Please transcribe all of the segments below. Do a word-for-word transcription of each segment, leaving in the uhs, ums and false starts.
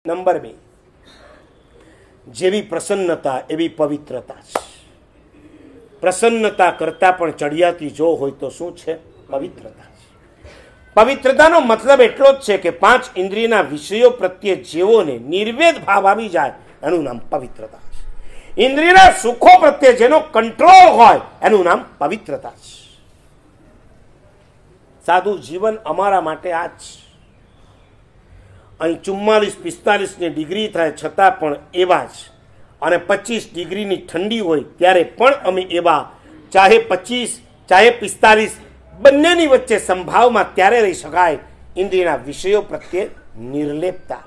Number બે, જેવી પ્રસન્નતા એવી પવિત્રતા છે. પ્રસન્નતા કરતા પણ ચડિયાતી જો હોય તો શું છે? પવિત્રતા છે. પવિત્રતાનો મતલબ એટલો જ છે કે પાંચ ઇન્દ્રિયના વિષયો પ્રત્યે જેઓને નિર્વેદ ભાવ આવી જાય એનું નામ પવિત્રતા છે. ઇન્દ્રિયના સુખો પ્રત્યે જેનો કંટ્રોલ હોય એનું નામ પવિત્રતા છે. સાધુ જીવન અમારા માટે આ જ. અહીં ચુમ્માલીસ પિસ્તાલીસ ની ડિગ્રી થાય છતાં પણ એવા જ, અને પચીસ ડિગ્રીની ઠંડી હોય ત્યારે પણ અમે એવા, ચાહે પચીસ ચાહે પિસ્તાલીસ બંનેની વચ્ચે સંભાવમાં ત્યારે રહી શકાય. ઇન્દ્રિયના વિષયો પ્રત્યે નિર્લેપતા.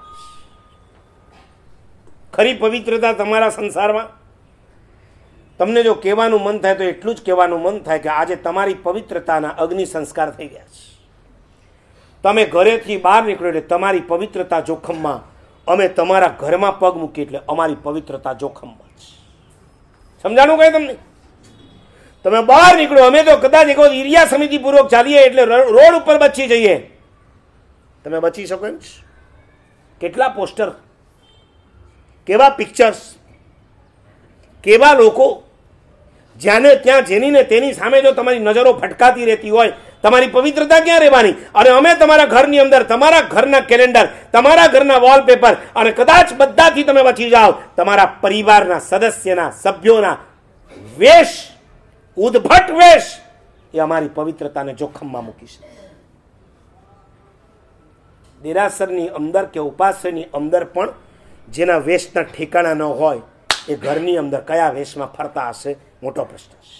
ખરી પવિત્રતા તમારા સંસારમાં. તમને જો કહેવાનું મન થાય તો એટલું જ કહેવાનું મન થાય કે આજે તમારી પવિત્રતાના અગ્નિ સંસ્કાર થઈ ગયા છે. તમે ઘરેથી બહાર નીકળો એટલે તમારી પવિત્રતા જોખમમાં. અમે તમારા ઘરમાં પગ મૂકીએ એટલે અમારી પવિત્રતા જોખમમાં છે. સમજાણું કઈ તમને? તમે બહાર નીકળો, અમે તો કદાચ એક વખત ઈરિયા સમિતિ પૂર્વક ચાલીએ એટલે રોડ ઉપર બચી જઈએ. તમે બચી શકો એમ? કેટલા પોસ્ટર, કેવા પિક્ચર્સ, કેવા લોકો, જ્યાંને ત્યાં જેની ને તેની સામે જો તમારી નજરો ફટકાતી રહેતી હોય, તમારી પવિત્રતા ક્યાં રહેવાની? અને અમે તમારા ઘરની અંદર તમારા ઘરના કેલેન્ડર, તમારા ઘરના વોલપેપર, અને કદાચ બધાથી તમે બચી જાઓ, તમારા પરિવારના સદસ્યના સભ્યોના વેશ, ઉદ્ભટ વેશ, એ અમારી પવિત્રતાને જોખમમાં મૂકી છે. દેરાસરની અંદર કે ઉપાશ્રયની અંદર પણ જેના વેશના ઠેકાણા ન હોય એ ઘરની અંદર કયા વેશમાં ફરતા હશે? મોટો પ્રશ્ન છે.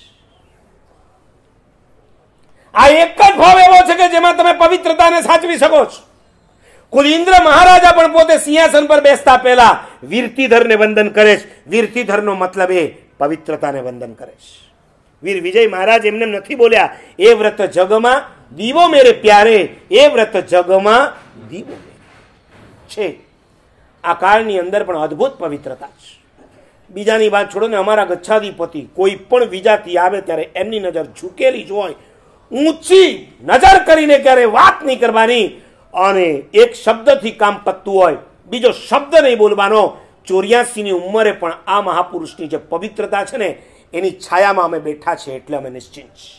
આ એક જ ભાવ એવો છે કે જેમાં તમે પવિત્રતાને સાચવી શકો છો. ખુદ ઇન્દ્ર મહારાજા પણ પોતે સિંહાસન પર બેસતા પહેલા વીરતીધરને વંદન કરે છે. વીરતીધરનો મતલબ એ પવિત્રતાને વંદન કરે છે. વીર વિજય મહારાજ એમને નથી બોલ્યા એ વ્રત જગમાં દીવો મેરે પ્યારે, એ વ્રત જગમાં દીવો છે. આ કાળની અંદર પણ અદ્ભુત પવિત્રતા છે. બીજાની વાત છોડો ને, અમારા ગચ્છાધિપતિ કોઈ પણ વિજાતિ આવે ત્યારે એમની નજર ઝૂકેલી જ હોય. ઊંચી નજર કરીને ક્યારે વાત નહીં કરવાની, અને એક શબ્દથી કામ પતતું હોય, બીજો શબ્દ નહીં બોલવાનો. ચોર્યાસી ની ઉંમરે પણ આ મહાપુરુષની જે પવિત્રતા છે ને એની છાયામાં અમે બેઠા છે એટલે અમે નિશ્ચિંત છીએ.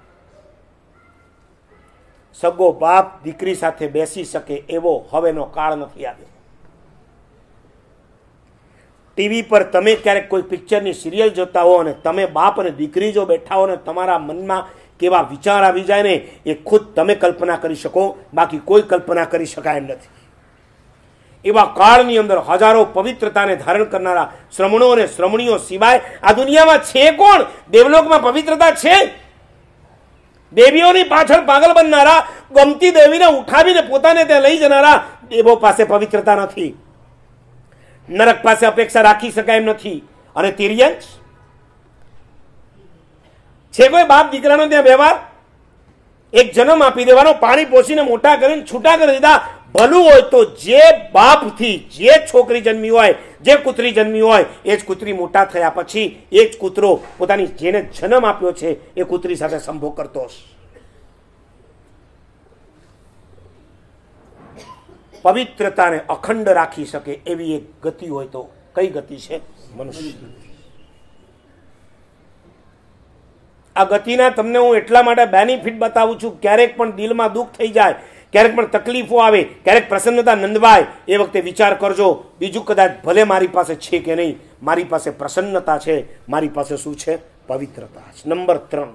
સગો બાપ દીકરી સાથે બેસી શકે એવો હવેનો કાળ નથી આવ્યો. ટીવી પર તમે ક્યારેક કોઈ પિક્ચરની સિરિયલ જોતા હો અને તમે બાપ અને દીકરી જો બેઠા હો ને તમારા મનમાં કેવા વિચાર આવી જાય ને એ ખુદ તમે કલ્પના કરી શકો, બાકી કોઈ કલ્પના કરી શકાય એમ નથી. એવા કાળની અંદર હજારો પવિત્રતાને ધારણ કરનારા શ્રમણો અને શ્રમણીઓ સિવાય આ દુનિયામાં છે કોણ? દેવલોકમાં પવિત્રતા છે? દેવીઓની પાછળ પાગલ બનનારા, ગમતી દેવીને ઉઠાવીને પોતાને ત્યાં લઈ જનારા દેવો પાસે પવિત્રતા નથી. નરક પાસે અપેક્ષા રાખી શકાય એમ નથી. અને તિર્યંચ છે કોઈ બાપ દીકરાનો ત્યાં વ્યવહાર? એક જન્મ આપી દેવાનો, પાણી પોષીને મોટા કરીને છૂટા કરી દીધા. ભલું હોય તો જે બાપથી જે છોકરી જન્મી હોય, જે કૂતરી જન્મી હોય, એ જ કૂતરી મોટા થયા પછી એ જ કૂતરો પોતાની જેને જન્મ આપ્યો છે એ કૂતરી સાથે સંભોગ કરતો હશે. પવિત્રતાને અખંડ રાખી શકે એવી એક ગતિ હોય તો કઈ ગતિ છે? મનુષ્ય. આ ગતિના તમને હું એટલા માટે બેનિફિટ બતાવું છું, ક્યારેક પણ દિલમાં દુઃખ થઈ જાય, ક્યારેક પણ તકલીફો આવે, ક્યારેક પ્રસન્નતા નંદવાય, એ વખતે વિચાર કરજો બીજું કદાચ ભલે મારી પાસે છે કે નહીં, મારી પાસે પ્રસન્નતા છે, મારી પાસે શું છે? પવિત્રતા છે. નંબર ત્રણ,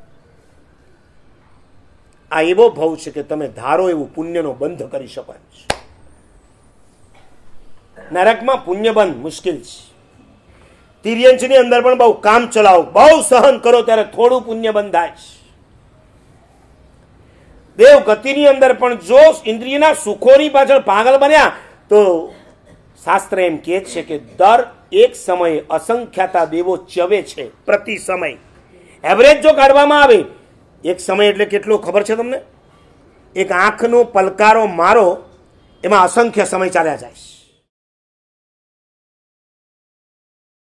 આ એવો ભાવ છે કે તમે ધારો એવું પુણ્યનો બંધ કરી શકો એમ છે. નરકમાં પુણ્ય બંધ મુશ્કેલ છે. તિર્યંચની અંદર પણ બહુ કામ ચલાવો, બહુ સહન કરો ત્યારે થોડું પુણ્ય બંધાય છે. દેવ ગતિની અંદર પણ જો ઇન્દ્રિયના સુખોની પાછળ પાગલ બન્યા તો શાસ્ત્ર એમ કહે છે કે દર એક સમયે અસંખ્યાતા દેવો ચવે છે. પ્રતિ સમય એવરેજ જો કાઢવામાં આવે, એક સમય એટલે કેટલો ખબર છે તમને? એક આંખનો પલકારો મારો એમાં અસંખ્ય સમય ચાલ્યા જાય છે.